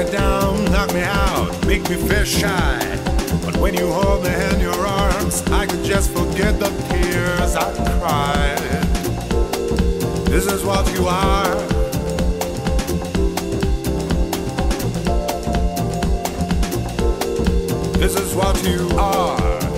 me down, knock me out, make me feel shy. But when you hold me in your arms, I can just forget the tears I cried. This is what you are. This is what you are.